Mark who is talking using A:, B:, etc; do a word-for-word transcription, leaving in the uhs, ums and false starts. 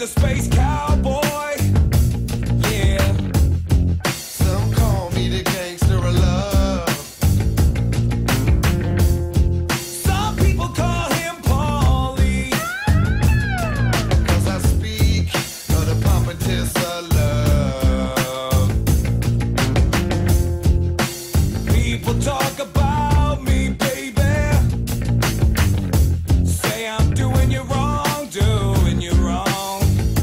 A: the space cowboy. Yeah.
B: Some call me the gangster of love.
A: Some people call him Paulie.
B: 'Cause I speak of the pompous of love.
A: People talk about